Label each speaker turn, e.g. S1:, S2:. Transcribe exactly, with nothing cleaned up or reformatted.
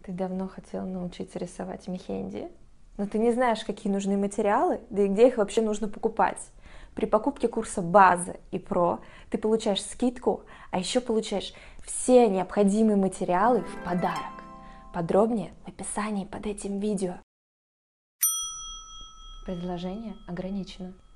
S1: Ты давно хотела научиться рисовать мехенди, но ты не знаешь, какие нужны материалы, да и где их вообще нужно покупать. При покупке курса «База» и «Про» ты получаешь скидку, а еще получаешь все необходимые материалы в подарок. Подробнее в описании под этим видео. Предложение ограничено.